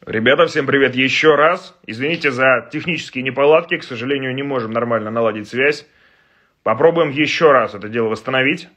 Ребята, всем привет еще раз. Извините за технические неполадки, к сожалению, не можем нормально наладить связь. Попробуем еще раз это дело восстановить.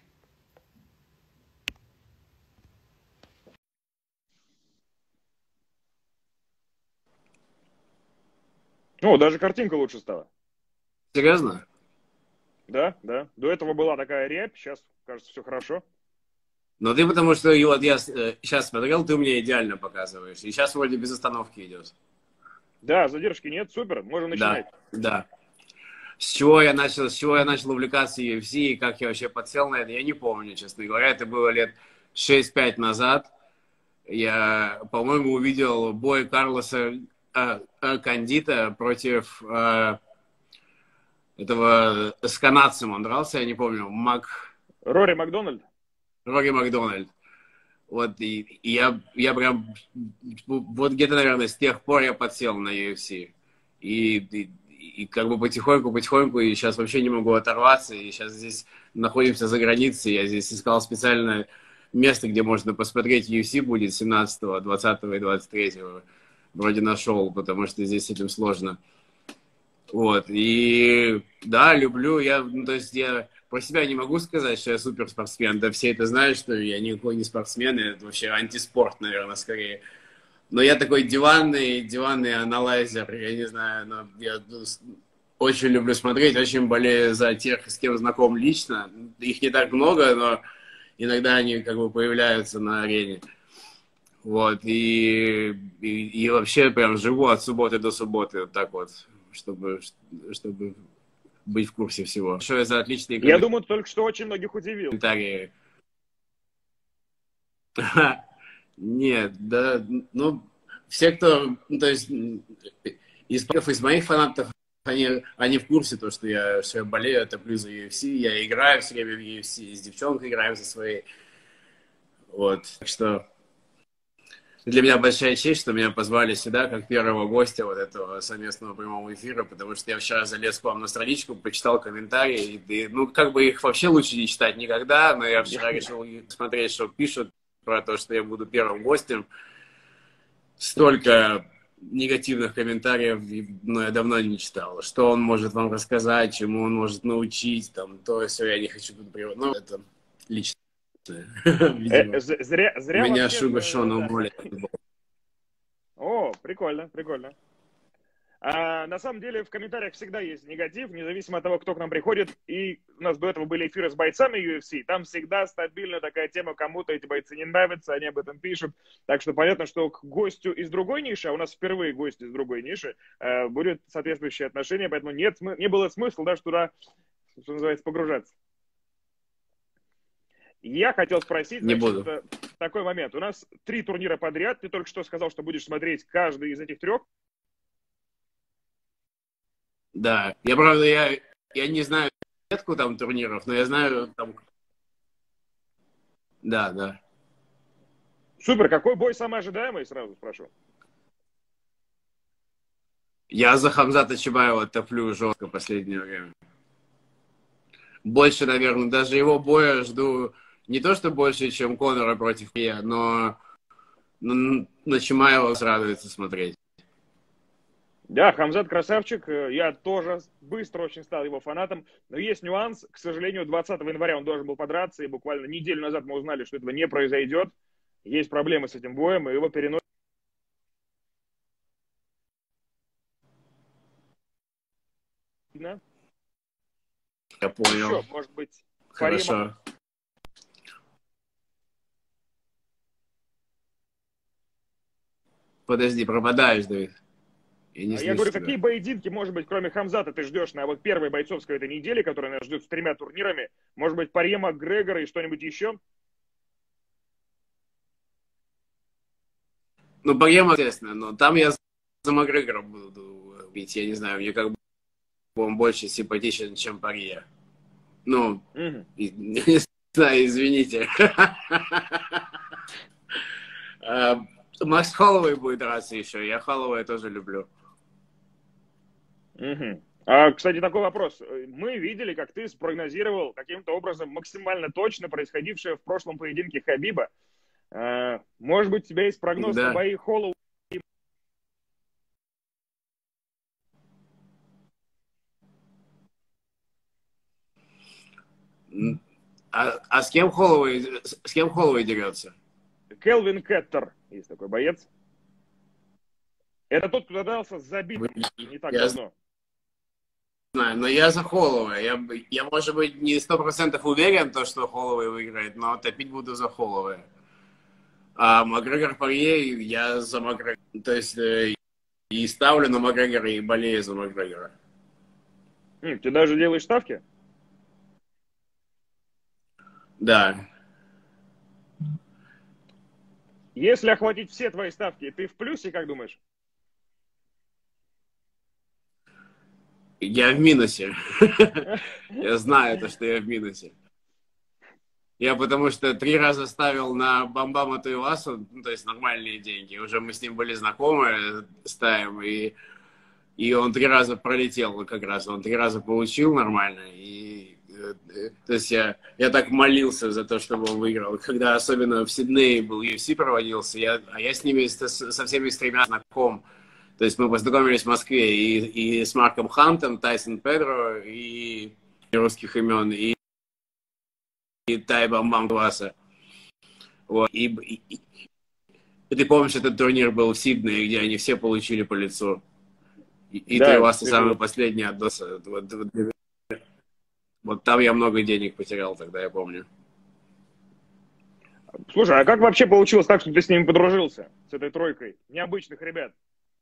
О, даже картинка лучше стала. Серьезно? Да, да. До этого была такая рябь, сейчас, кажется, все хорошо. Но ты потому что и вот я сейчас смотрел, ты мне идеально показываешь. И сейчас вроде без остановки идет. Да, задержки нет, супер, можем Да, начинать. да. С чего я начал увлекаться UFC и как я вообще подсел на это, я не помню, честно говоря. Это было лет 6-5 назад. Я, по-моему, увидел бой Карлоса Кандита против этого с канадцем он дрался, я не помню, Рори Макдональд? Рори Макдональд. Вот, и я прям, вот где-то, наверное, с тех пор я подсел на UFC. И как бы потихоньку, и сейчас вообще не могу оторваться, и сейчас здесь находимся за границей, я здесь искал специально место, где можно посмотреть UFC будет 17, 20 и 23. Вроде нашел, потому что здесь с этим сложно. Вот, и да, люблю, то есть я про себя не могу сказать, что я суперспортсмен, да все это знают, что я никакой не спортсмен, это вообще антиспорт, наверное, скорее. Но я такой диванный аналайзер, я не знаю, но я очень люблю смотреть, очень болею за тех, с кем знаком лично. Их не так много, но иногда они как бы появляются на арене. Вот, и вообще прям живу от субботы до субботы, вот так вот, чтобы быть в курсе всего. Что за отличные Я думаю, только что очень многих удивил. комментарии. Нет, да, ну, все, кто, ну, то есть, из моих фанатов, они в курсе, то, что я болею, топлю за UFC, я играю все время в UFC, с девчонкой играем за своей. Вот, так что для меня большая честь, что меня позвали сюда как первого гостя вот этого совместного прямого эфира, потому что я вчера залез к вам на страничку, почитал комментарии, и, ну, как бы их вообще лучше не читать никогда, но я вчера решил смотреть, что пишут про то, что я буду первым гостем. Столько негативных комментариев, но я давно не читал. Что он может вам рассказать, чему он может научить, там, то все, я не хочу тут приводить. Ну, это лично, видимо. У Зря меня вообще... Шугар Шон Да. уволили. О, прикольно, прикольно. А на самом деле в комментариях всегда есть негатив, независимо от того, кто к нам приходит. И у нас до этого были эфиры с бойцами UFC. Там всегда стабильно такая тема, кому-то эти бойцы не нравятся, они об этом пишут. Так что понятно, что к гостю из другой ниши, а у нас впервые гость из другой ниши, будет соответствующее отношение. Поэтому не было смысла даже туда, что называется, погружаться. Я хотел спросить, Не значит, буду. такой момент. У нас 3 турнира подряд. Ты только что сказал, что будешь смотреть каждый из этих 3. Да, правда, я не знаю сетку там турниров, но я знаю там... Да, да. Супер, какой бой самый ожидаемый, сразу спрошу? Я за Хамзата Чибаева топлю жестко в последнее время. Больше, наверное, даже его боя жду не то, что больше, чем Конора против Кия, но на Чимаева радуется смотреть. Да, Хамзат красавчик. Я тоже быстро очень стал его фанатом. Но есть нюанс. К сожалению, 20 января он должен был подраться. И буквально неделю назад мы узнали, что этого не произойдет. Есть проблемы с этим боем, и его переносят. Я понял. Еще, может быть, Хорошо. Подожди, пропадаешь, Давид. Я не Я слышу говорю, тебя. какие поединки, может быть, кроме Хамзата, ты ждешь на вот первой бойцовской этой неделе, которая нас ждет с 3 турнирами? Может быть, Парье Макгрегора и что-нибудь еще? Ну, Барьема, естественно, но там я за Макгрегора буду бить. Я не знаю, мне как бы он больше симпатичен, чем Парье. Ну, не знаю, извините. Макс Холлоуэй будет драться еще. Я Холлоуэя тоже люблю. Кстати, такой вопрос. Мы видели, как ты спрогнозировал каким-то образом максимально точно происходившее в прошлом поединке Хабиба. Может быть, у тебя есть прогноз на Да. бои Холлоуэя? А с кем Холлоуэй дерется? Келвин Кеттер есть такой боец. Это тот, кто дался забить не так Я давно. знаю, но я за Холлоуэя. Я, может быть, не 100% уверен, то, что Холлоуэй выиграет, но топить буду за Холлоуэя. А Макгрегор Порье, я за Макгрегора. То есть и ставлю на Макгрегора, и болею за Макгрегора. Ты даже делаешь ставки? Да. Если охватить все твои ставки, ты в плюсе, как думаешь? Я в минусе. Я знаю то, что я в минусе. Я потому что 3 раза ставил на Бамбама Туивасу, ну, то есть нормальные деньги. Уже мы с ним были знакомы, ставим, и он 3 раза пролетел как раз. Он 3 раза получил нормально. То есть я так молился за то, чтобы он выиграл. Когда особенно в Сиднее был UFC проводился, я с ними, со всеми с 3 знаком. То есть мы познакомились в Москве и с Марком Хантом, Тайсон Педро, и русских имен, и Тай Бамбам Туиваса. Вот. И ты помнишь, этот турнир был в Сиднее, где они все получили по лицу. И Да, Туиваса самый последний отдался. Вот там я много денег потерял тогда, я помню. Слушай, а как вообще получилось так, что ты с ними подружился, с этой тройкой необычных ребят?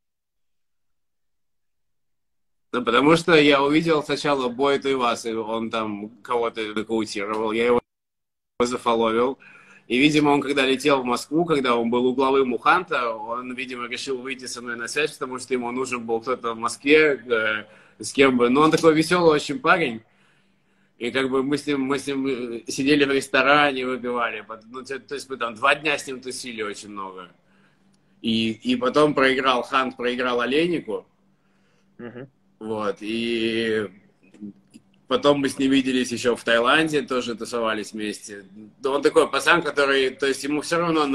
Ну, потому что я увидел сначала бой Туивасы, он там кого-то нокаутировал, я его зафоловил. И, видимо, он когда летел в Москву, когда он был угловым у Ханта, он, видимо, решил выйти со мной на связь, потому что ему нужен был кто-то в Москве, с кем бы. Но он такой веселый очень парень. И как бы мы с ним сидели в ресторане, выпивали. Ну, то есть мы там 2 дня с ним тусили очень много. И потом Хант проиграл Олейнику. Вот. И потом мы с ним виделись еще в Таиланде, тоже тусовались вместе. Он такой пацан, который, то есть ему все равно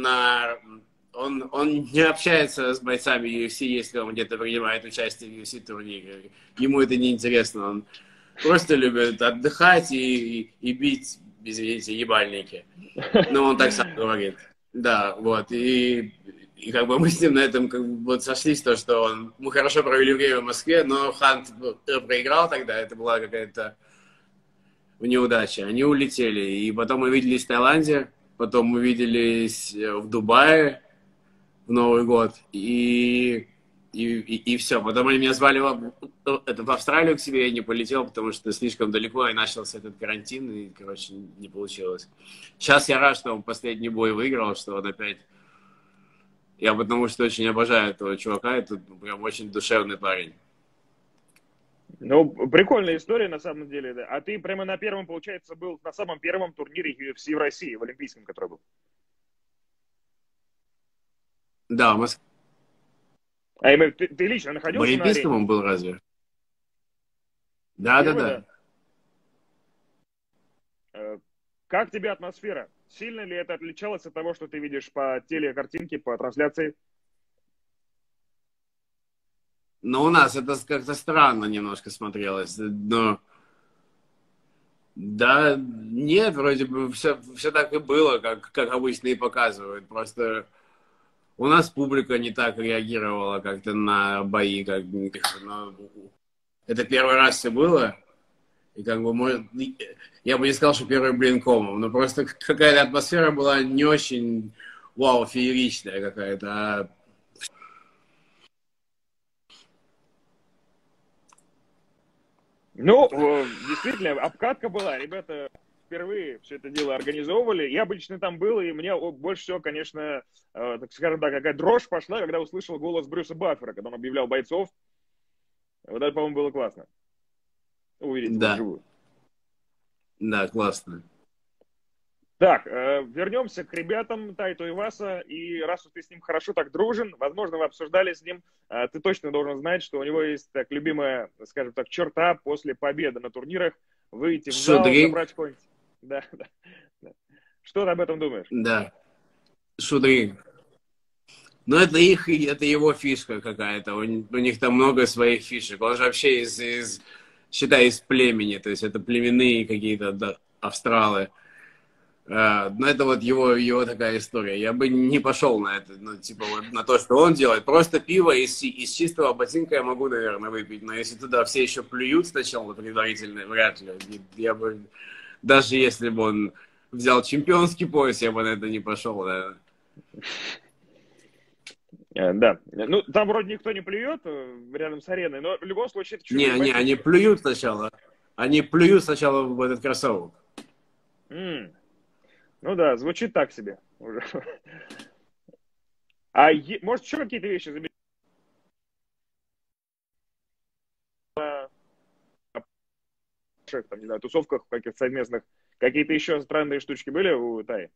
он не общается с бойцами UFC, если он где-то принимает участие в UFC-турнире. Ему это не интересно. Он просто любит отдыхать и бить, извините, ебальники. Ну, он так сам говорит. Да, вот. И как бы мы с ним на этом как бы вот сошлись, то, что мы хорошо провели время в Москве, но Хант проиграл тогда, это была какая-то неудача. Они улетели. И потом мы виделись в Таиланде, потом мы виделись в Дубае в Новый год. И все. Потом они меня звали в Австралию к себе, я не полетел, потому что слишком далеко, и начался этот карантин, и, короче, не получилось. Сейчас я рад, что он последний бой выиграл, что он опять... Я потому что очень обожаю этого чувака, это прям очень душевный парень. Ну, прикольная история на самом деле, да. А ты прямо на первом, получается, был на самом первом турнире UFC в России, в Олимпийском, который был? Да, в Москве. А ты лично находился в Олимпийском на арене? Он был разве? Да. Как тебе атмосфера? Сильно ли это отличалось от того, что ты видишь по телекартинке, по трансляции? Но у нас это как-то странно немножко смотрелось. Но... Да, нет, вроде бы все так и было, как обычно и показывают. Просто у нас публика не так реагировала как-то на бои, но это первый раз все было. И как бы, я бы не сказал, что первый блин комом, но просто какая-то атмосфера была не очень, вау, фееричная какая-то. Ну, действительно, обкатка была. Ребята впервые все это дело организовывали. Я обычно там был, и мне больше всего, конечно, так скажем так, какая дрожь пошла, когда услышал голос Брюса Баффера, когда он объявлял бойцов. Вот это, по-моему, было классно. Увидеть его вживую. Да, классно. Так, вернемся к ребятам Тай Туиваса. И раз уж ты с ним хорошо так дружен, возможно, вы обсуждали с ним, ты точно должен знать, что у него есть так любимая, скажем так, черта после победы на турнирах выйти в зал, забрать какой-нибудь. Да. Что ты об этом думаешь? Да. Шудрик. Ну, это его фишка какая-то. У них там много своих фишек. Он же вообще считай, из племени. То есть это племенные какие-то австралы. Но это вот его такая история. Я бы не пошел на это, ну, типа, вот на то, что он делает. Просто пиво из чистого ботинка я могу, наверное, выпить. Но если туда все еще плюют сначала предварительно, вряд ли. Я бы, даже если бы он взял чемпионский пояс, я бы на это не пошел, наверное. Да. Ну, там вроде никто не плюет рядом с ареной, но в любом случае это чужие Не, они плюют сначала. Они плюют сначала в этот кроссовок. Ну да, звучит так себе уже. А может еще какие-то вещи заметить на там, не знаю, тусовках каких-то совместных? Какие-то еще странные штучки были у Таи?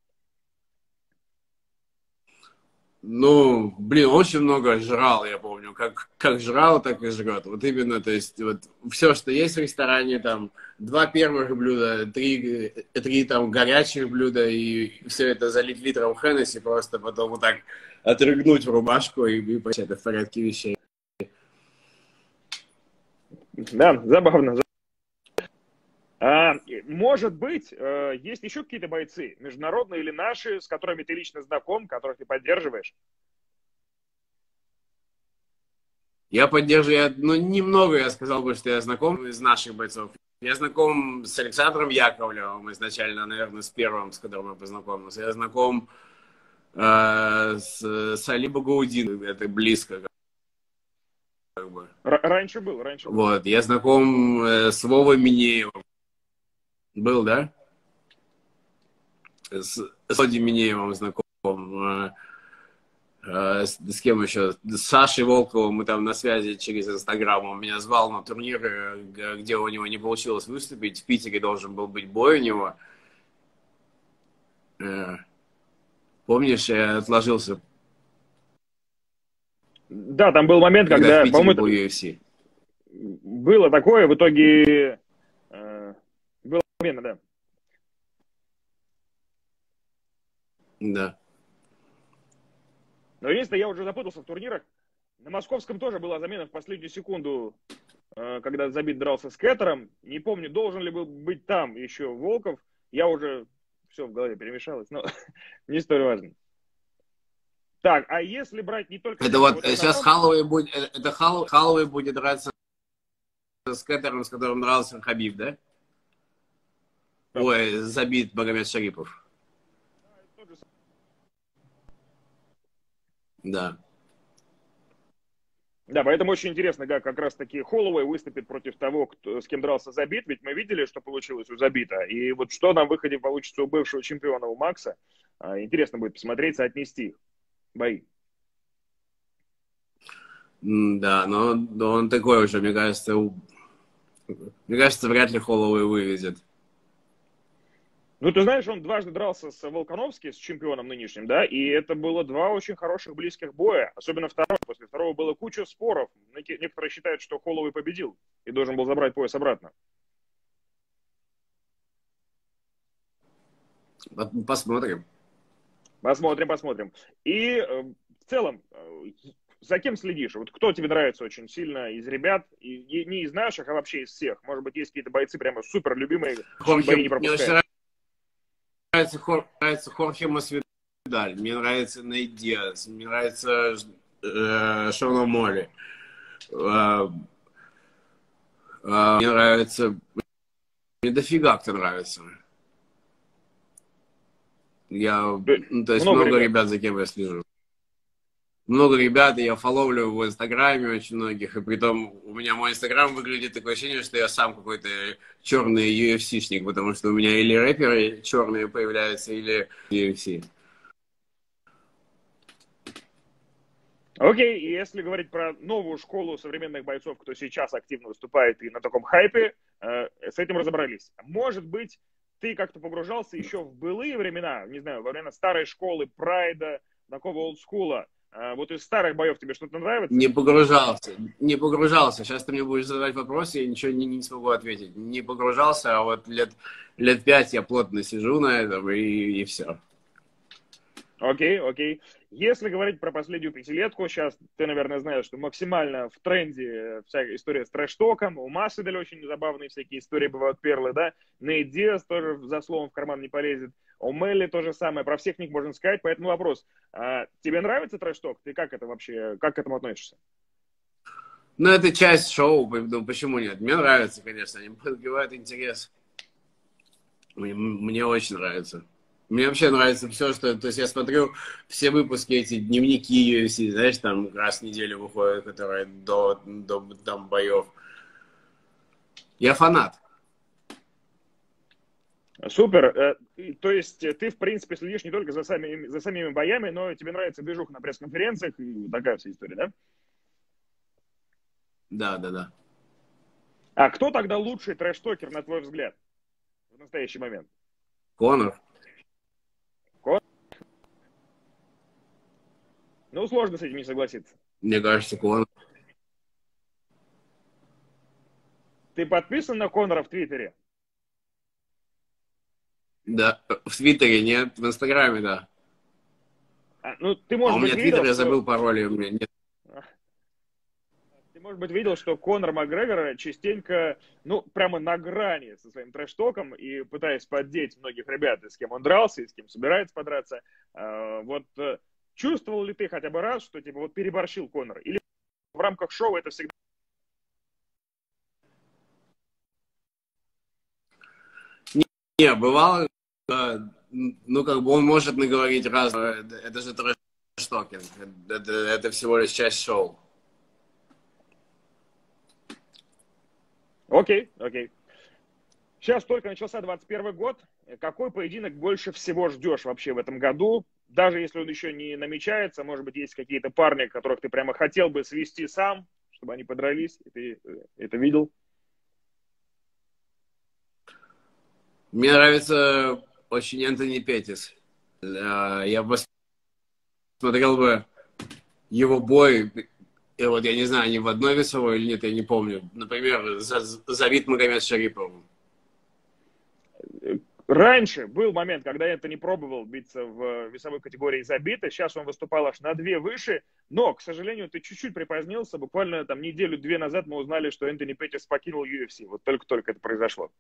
Ну, блин, очень много жрал, я помню. Как жрал, так и жрет. Вот именно, то есть, вот все, что есть в ресторане, там, 2 первых блюда, 3 там горячих блюда, и все это залить литром Хеннесси, просто потом вот так отрыгнуть в рубашку и это в порядке вещей. Да, забавно. Может быть, есть еще какие-то бойцы, международные или наши, с которыми ты лично знаком, которых ты поддерживаешь? Я поддерживаю, ну, немного я сказал бы, что я знаком из наших бойцов. Я знаком с Александром Яковлевым изначально, наверное, с первым, с которым я познакомился. Я знаком с Али Багаудином, это близко. Как бы. Раньше был. Вот, я знаком с Вовой Минеевым. Был, да? С Оди Минеевым знаком. С кем еще? С Сашей Волковым мы там на связи через Инстаграм. Он меня звал на турнир, где у него не получилось выступить. В Питере должен был быть бой у него. Помнишь, я отложился. Да, там был момент, когда в Питере был UFC. Было такое, в итоге было время, да. Да. Но единственное, я уже запутался в турнирах. На московском тоже была замена в последнюю секунду, когда Забит дрался с Кеттером. Не помню, должен ли был быть там еще Волков. Я уже все в голове перемешалось, но не столь важно. Так, а если брать не только... Это вот сейчас Халлоуэй будет драться с Кеттером, с которым дрался Хабиб, да? Ой, Забит Магомед Шарипов. Да. Да, поэтому очень интересно, как раз таки Холлоуэй выступит против того, с кем дрался Забит, ведь мы видели, что получилось у Забита, и вот что на выходе получится у бывшего чемпиона, у Макса, интересно будет посмотреть, соотнести их бои. Да, но он такой уже, мне кажется, вряд ли Холлоуэй вывезет. Ну, ты знаешь, он дважды дрался с Волконовским, с чемпионом нынешним, да, и это было 2 очень хороших близких боя, особенно второй. После второго было куча споров. Некоторые считают, что Холлоуэй победил и должен был забрать пояс обратно. Посмотрим. Посмотрим. И в целом, за кем следишь? Вот кто тебе нравится очень сильно из ребят? И не из наших, а вообще из всех. Может быть, есть какие-то бойцы прямо супер любимые, бои не пропускают. Мне нравится Хорхе Масвидаль, мне нравится Нейт Диас, мне нравится Шона Молли. Мне нравится... Мне дофига кто нравится. То есть много ребят, за кем я слежу. Много ребят, и я фоловлю в Инстаграме очень многих, и притом у меня мой Инстаграм выглядит такое ощущение, что я сам какой-то черный UFC-шник, потому что у меня или рэперы черные появляются, или UFC. Окей, и если говорить про новую школу современных бойцов, кто сейчас активно выступает и на таком хайпе, с этим разобрались. Может быть, ты как-то погружался еще в былые времена, не знаю, во время старой школы, прайда, такого олдскула. Вот из старых боев тебе что-то нравится? Не погружался. Сейчас ты мне будешь задавать вопросы, я ничего не смогу ответить. Не погружался, а вот лет 5 я плотно сижу на этом, и все. Окей, окей. Если говорить про последнюю пятилетку, сейчас ты, наверное, знаешь, что максимально в тренде вся история с трэш-током. У Масвидаля очень забавные всякие истории бывают, перлы, да. Нейт Диас тоже за словом в карман не полезет. У Мелли то же самое. Про всех них можно сказать. Поэтому вопрос. Тебе нравится трэш-ток? Ты как это вообще, как к этому относишься? Ну, это часть шоу, ну, почему нет? Мне нравится, конечно, они подогревают интерес. Мне очень нравится. Мне вообще нравится все, что... То есть я смотрю все выпуски, эти дневники UFC, знаешь, там раз в неделю выходят, которые до там, боев. Я фанат. Супер. То есть ты, в принципе, следишь не только за самими боями, но тебе нравится движуха на пресс-конференциях и такая вся история, да? Да, да, да. А кто тогда лучший трэш-токер, на твой взгляд, в настоящий момент? Конор. Ну, сложно с этим не согласиться. Мне кажется, Конор. Ты подписан на Конора в Твиттере? Да. В Твиттере нет, в Инстаграме, да. Ну, ты, А может у быть, меня Твиттер, видел, я что... забыл пароль, у меня нет. Ты, может быть, видел, что Конор Макгрегор частенько, ну, прямо на грани со своим трэш-током и пытаясь поддеть многих ребят, с кем он дрался, и с кем собирается подраться. Чувствовал ли ты хотя бы раз, что, типа, вот переборщил Конор? Или в рамках шоу это всегда... Не, бывало, ну, как бы он может наговорить раз, это же трэш-токинг, это всего лишь часть шоу. Окей, окей. Сейчас только начался 21 год. Какой поединок больше всего ждешь вообще в этом году? Даже если он еще не намечается, может быть, есть какие-то парни, которых ты прямо хотел бы свести сам, чтобы они подрались, и ты это видел? Мне нравится очень Энтони Петтис. Я посмотрел бы его бой, и вот я не знаю, они в одной весовой или нет, я не помню. Например, Завид Магомед Шариповым. Раньше был момент, когда Энтони пробовал биться в весовой категории забитой. Сейчас он выступал аж на 2 выше. Но, к сожалению, ты чуть-чуть припозднился. Буквально там неделю-две назад мы узнали, что Энтони Петтис покинул UFC. Вот только-только это произошло.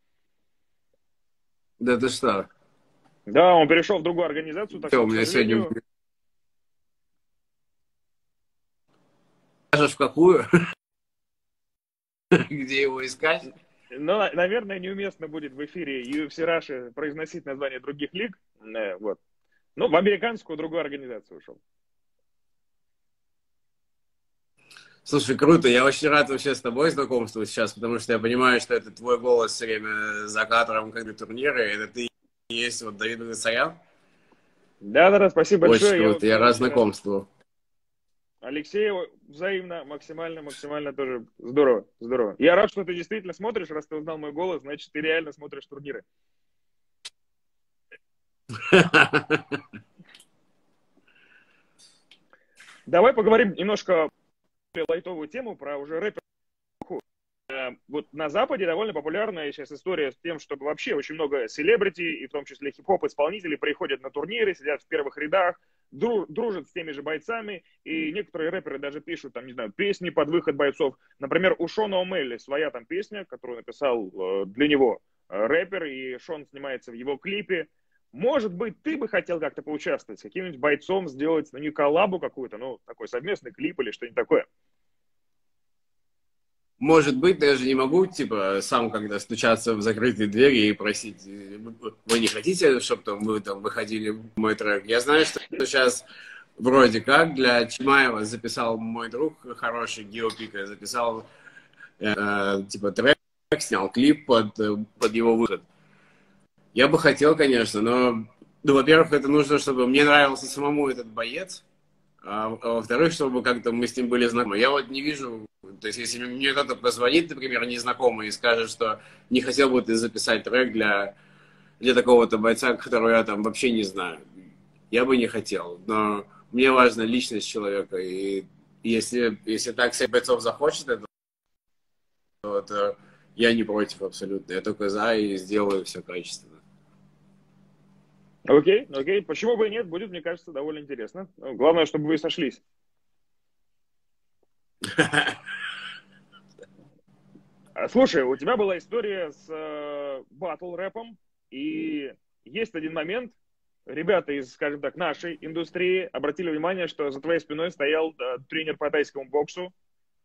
Да ты что? Да, он перешел в другую организацию, так Все, что, у к меня сегодня... сожалению... Скажешь, в какую? Где его искать? Но, наверное, неуместно будет в эфире UFC Russia произносить название других лиг. Вот. Ну, в американскую другую организацию ушел. Слушай, круто. Я очень рад вообще с тобой знакомству сейчас, потому что я понимаю, что это твой голос все время за кадром, когда турниры. Это ты и есть вот Давид Багдасарян. Да, спасибо Очень большое. круто. Я рад Очень рад. знакомству. Алексей, взаимно, максимально тоже здорово, здорово. Я рад, что ты действительно смотришь, раз ты узнал мой голос, значит, ты реально смотришь турниры. Давай поговорим немножко про лайтовую тему, про уже рэпер. Вот на Западе довольно популярная сейчас история с тем, что вообще очень много селебрити, и в том числе хип-хоп исполнителей, приходят на турниры, сидят в первых рядах, дружат с теми же бойцами, и некоторые рэперы даже пишут, там, не знаю, песни под выход бойцов. Например, у Шона О'Мелли своя там песня, которую написал для него рэпер, и Шон снимается в его клипе. Может быть, ты бы хотел как-то поучаствовать с каким-нибудь бойцом, сделать, ну, не коллабу какую-то, ну, такой совместный клип или что-нибудь такое? Может быть, даже не могу, типа, сам когда стучаться в закрытые двери и просить, вы не хотите, чтобы там, вы там выходили в мой трек? Я знаю, что сейчас вроде как для Чимаева записал мой друг хороший, Геопика, записал типа трек, снял клип под его выход. Я бы хотел, конечно, но, ну, во-первых, это нужно, чтобы мне нравился самому этот боец, а во-вторых, чтобы как-то мы с ним были знакомы. Я вот не вижу, то есть если мне кто-то позвонит, например, незнакомый, и скажет, что не хотел бы ты записать трек для такого-то бойца, которого я там вообще не знаю, я бы не хотел. Но мне важна личность человека, и если так всех бойцов захочет это, то я не против абсолютно. Я только за и сделаю все качественно. Окей, окей. Почему бы и нет? Будет, мне кажется, довольно интересно. Ну, главное, чтобы вы сошлись. Слушай, у тебя была история с батл-рэпом, и есть один момент, ребята из, скажем так, нашей индустрии обратили внимание, что за твоей спиной стоял тренер по тайскому боксу.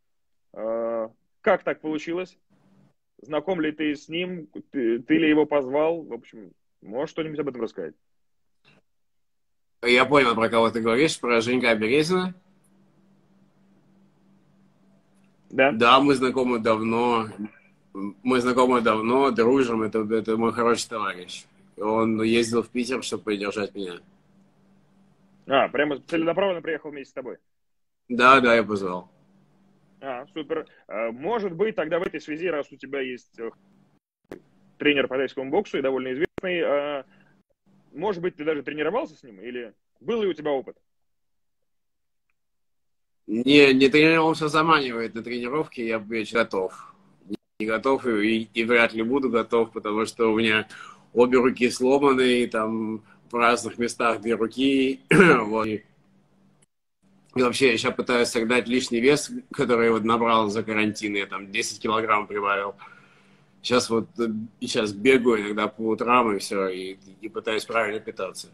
Как так получилось? Знаком ли ты с ним? Ты ли его позвал? В общем, можешь что-нибудь об этом рассказать? Я понял, про кого ты говоришь, про Женька Березина. Да? Да, мы знакомы давно, дружим, это мой хороший товарищ. Он ездил в Питер, чтобы поддержать меня. Прямо целенаправленно приехал вместе с тобой. Да, да, я позвал. Супер. Может быть, тогда в этой связи, раз у тебя есть тренер по тайскому боксу и довольно известный, может быть, ты даже тренировался с ним? Или был ли у тебя опыт? Не тренировался, заманивает на тренировки, я готов. Не готов и вряд ли буду готов, потому что у меня обе руки сломаны, и там в разных местах две руки. Вот. И вообще, я сейчас пытаюсь согнать лишний вес, который я вот набрал за карантин, я там 10 килограмм прибавил. Сейчас бегаю иногда по утрам и все, и пытаюсь правильно питаться.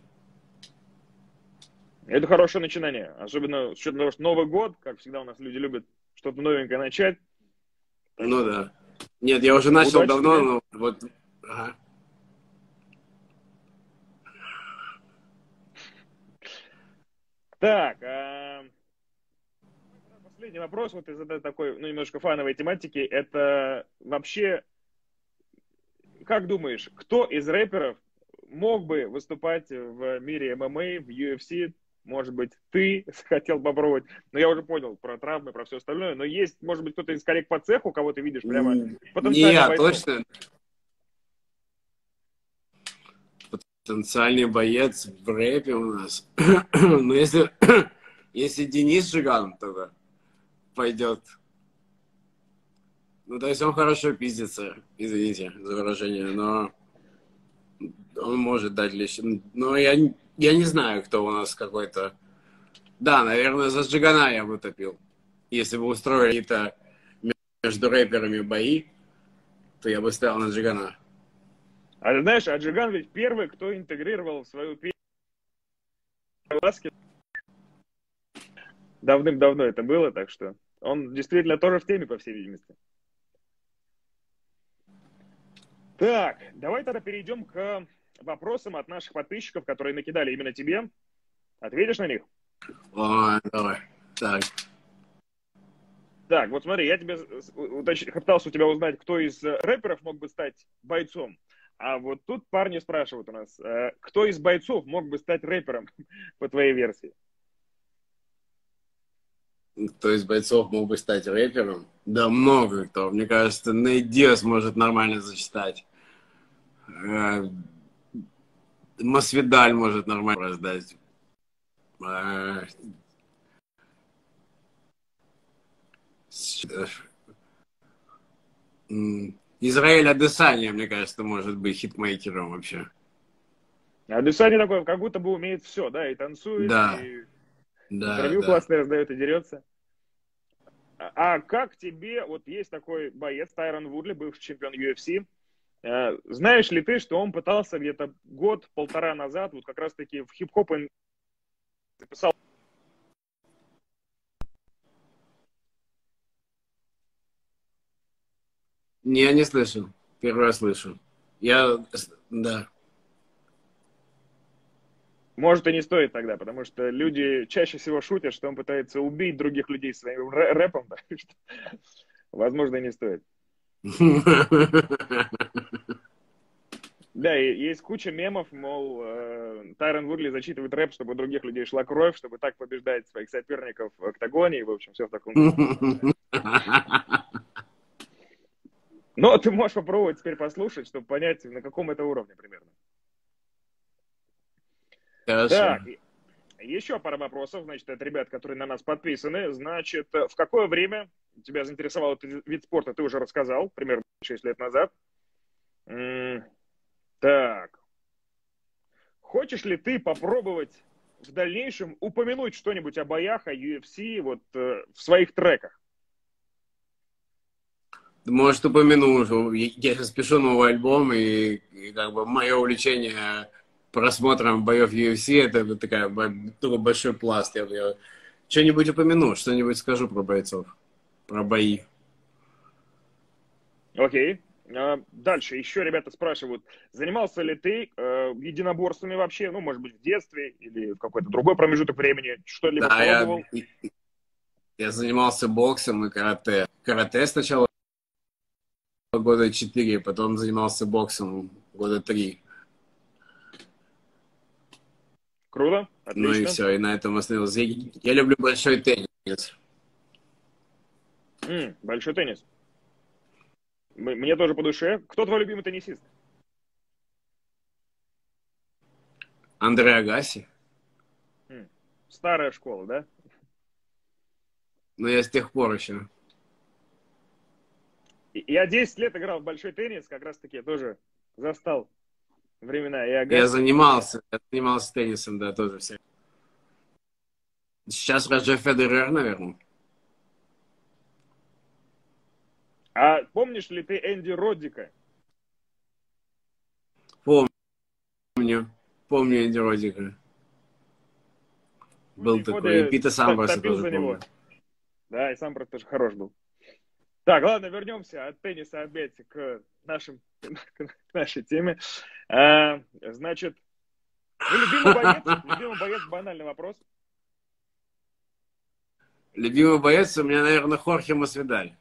Это хорошее начинание. Особенно с учетом того, что Новый год, как всегда у нас люди любят что-то новенькое начать. Так Ну что да. Нет, я уже начал удачи давно, тебе. но вот... Ага. Так, последний вопрос вот из этой такой, ну, немножко фановой тематики. Это вообще, как думаешь, кто из рэперов мог бы выступать в мире ММА, в UFC? Может быть, ты хотел попробовать. Но я уже понял про травмы, про все остальное. Но есть, может быть, кто-то из коллег по цеху, кого ты видишь прямо Не потенциальным я, бойцом. точно. Потенциальный боец в рэпе у нас. Но если Денис Жиган тогда пойдет. Ну, то есть он хорошо пиздится, извините за выражение, но он может дать лишний. Но я не знаю, кто у нас какой-то. Да, наверное, за Жигана я бы топил. Если бы устроили какие-то между рэперами бои, то я бы ставил на Джигана. А ты знаешь, Аджиган ведь первый, кто интегрировал в свою песню ласки. Давным-давно это было, так что он действительно тоже в теме, по всей видимости. Так, давай тогда перейдем к вопросам от наших подписчиков, которые накидали именно тебе. Ответишь на них? О, давай. Так. Так, вот смотри, я тебе пытался у тебя узнать, кто из рэперов мог бы стать бойцом. А вот тут парни спрашивают у нас, кто из бойцов мог бы стать рэпером, по твоей версии? Кто из бойцов мог бы стать рэпером? Да много кто. Мне кажется, Нейт Диас может нормально зачитать. Масвидаль может нормально раздать. Израиль Адесanya, мне кажется, может быть хитмейкером вообще. А Дюсани такой, как будто бы умеет все, да, и танцует, Да, и да, интервью да. классное раздает, и дерется. А как тебе, вот есть такой боец, Тайрон Вудли, бывший чемпион UFC, знаешь ли ты, что он пытался где-то год-полтора назад, вот как раз-таки в хип-хоп записал... Не, я не слышал. Первый раз слышу. Да. Может, и не стоит тогда, потому что люди чаще всего шутят, что он пытается убить других людей своим рэпом, да, что, возможно, и не стоит. Да, и есть куча мемов, мол, Тайрон Вудли зачитывает рэп, чтобы у других людей шла кровь, чтобы так побеждать своих соперников в октагоне, и, в общем, все в таком духе. Но ты можешь попробовать теперь послушать, чтобы понять, на каком это уровне примерно. Хорошо. Так, еще пара вопросов, значит, от ребят, которые на нас подписаны. Значит, в какое время тебя заинтересовал этот вид спорта, ты уже рассказал, примерно 6 лет назад. Так. хочешь ли ты попробовать в дальнейшем упомянуть что-нибудь о боях, о UFC вот в своих треках? Может, упомяну, что я сейчас пишу новый альбом, и как бы мое увлечение просмотром боев UFC, это такой большой пласт. Я что-нибудь упомяну, что-нибудь скажу про бойцов, про бои. Окей. Дальше еще ребята спрашивают, занимался ли ты единоборствами вообще, ну, может быть, в детстве или в какой-то другой промежуток времени, что-либо Да, пробовал? я занимался боксом и карате. Карате сначала года 4, потом занимался боксом года 3. Круто, Ну и отлично. все, и на этом остановился. Я люблю большой теннис. Большой теннис. Мне тоже по душе. Кто твой любимый теннисист? Андре Агаси. Старая школа, да? Но я с тех пор еще. Я 10 лет играл в большой теннис, как раз таки тоже застал времена и Я Агаси. занимался теннисом, да, тоже все. Сейчас Роджер Федерер, наверное. А помнишь ли ты Энди Роддика? Помню Энди Роддика. Был такой. И Пита Самброса Топил тоже за него. помню. Да, и Самброс тоже хорош был. Так, ладно, вернемся от тенниса опять к нашей теме. Значит, ну, любимый боец, банальный вопрос. Любимый боец у меня, наверное, Хорхе Масвидаль.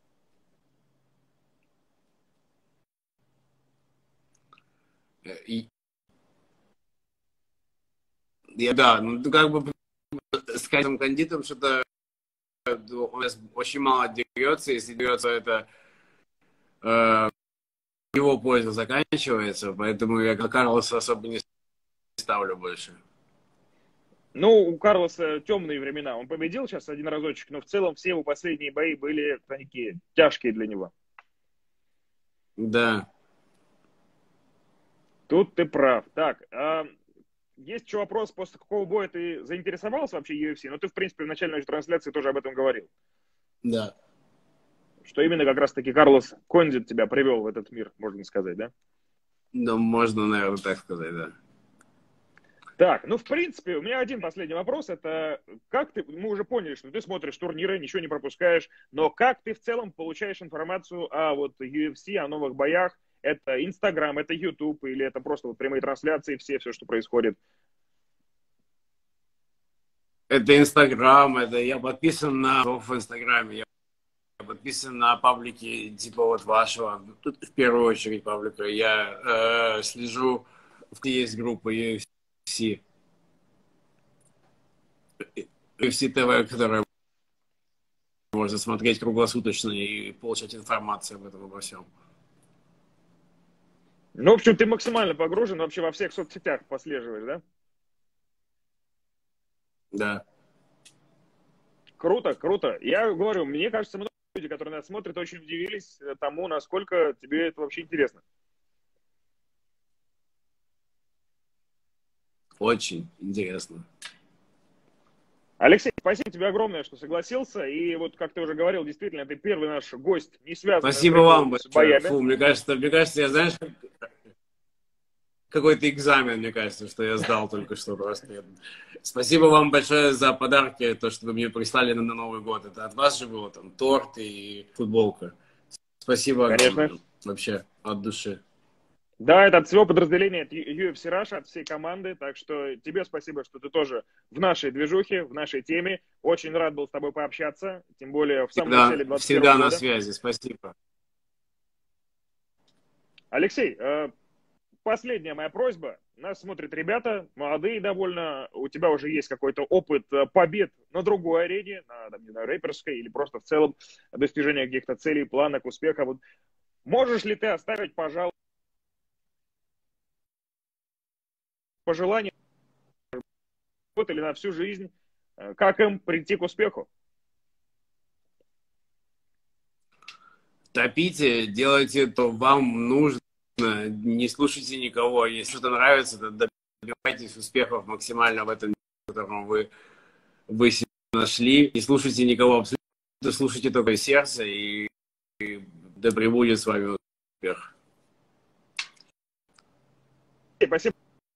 Да, ну как бы с каждым кандидатом что-то он очень мало дерется, если дерется, это его польза заканчивается, поэтому я Карлоса особо не ставлю больше. Ну, у Карлоса темные времена. Он победил сейчас один разочек, но в целом все его последние бои были такие тяжкие для него. Да. Тут ты прав. Так, есть еще вопрос, после какого боя ты заинтересовался вообще UFC? Ну, ты, в принципе, в начальной нашей трансляции тоже об этом говорил. Да. Что именно как раз-таки Карлос Кондит тебя привел в этот мир, можно сказать, да? Ну, можно, наверное, так сказать, да. Так, ну, в принципе, у меня один последний вопрос. Это как ты, мы уже поняли, что ты смотришь турниры, ничего не пропускаешь, но как ты в целом получаешь информацию о вот UFC, о новых боях? Это Инстаграм, это Ютуб или это просто вот прямые трансляции, все, что происходит? Это Инстаграм, это я подписан в Инстаграме, я подписан на паблики типа вот вашего, тут в первую очередь паблика. Я слежу, есть группа UFC ТВ, которая можно смотреть круглосуточно и получать информацию об этом обо всем. Ну, в общем, ты максимально погружен вообще во всех соцсетях, послеживаешь, да? Да. Круто, круто. Я говорю, мне кажется, многие люди, которые нас смотрят, очень удивились тому, насколько тебе это вообще интересно. Очень интересно. Алексей, спасибо тебе огромное, что согласился. И вот, как ты уже говорил, действительно, ты первый наш гость, не связанный Спасибо вам с большое. боями. Фу, мне кажется, я, знаешь, какой-то экзамен, мне кажется, что я сдал только что просто. Спасибо вам большое за подарки, то, что вы мне прислали на Новый год. Это от вас же было, там, торт и футболка. Спасибо огромное. Конечно. Вообще, от души. Да, это от всего подразделения, от UFC Russia, от всей команды. Так что тебе спасибо, что ты тоже в нашей движухе, в нашей теме. Очень рад был с тобой пообщаться, тем более в самом начале 2021 всегда года. на связи, спасибо. Алексей, последняя моя просьба. Нас смотрят ребята, молодые довольно. У тебя уже есть какой-то опыт побед на другой арене, на, не знаю, рэперской или просто в целом достижения каких-то целей, планок, успеха. Вот можешь ли ты оставить, пожалуйста, пожелание или на всю жизнь, как им прийти к успеху? Топите, делайте то вам нужно, не слушайте никого. Если что-то нравится, то добивайтесь успехов максимально в этом, в котором вы себя нашли. Не слушайте никого абсолютно, слушайте только сердце, и да пребудет с вами успех. Спасибо.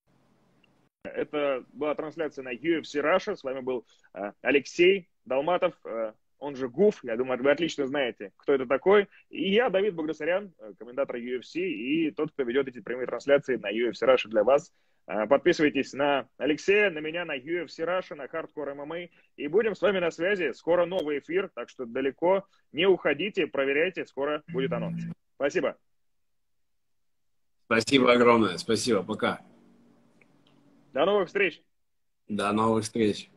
Это была трансляция на UFC Russia. С вами был Алексей Долматов, он же Гуф. Я думаю, вы отлично знаете, кто это такой. И я, Давид Багдасарян, комментатор UFC, и тот, кто ведет эти прямые трансляции на UFC Russia для вас. Подписывайтесь на Алексея, на меня, на UFC Russia, на Hardcore MMA. И будем с вами на связи. Скоро новый эфир, так что далеко не уходите, проверяйте. Скоро будет анонс. Спасибо. Спасибо огромное. Спасибо. Пока. До новых встреч. До новых встреч.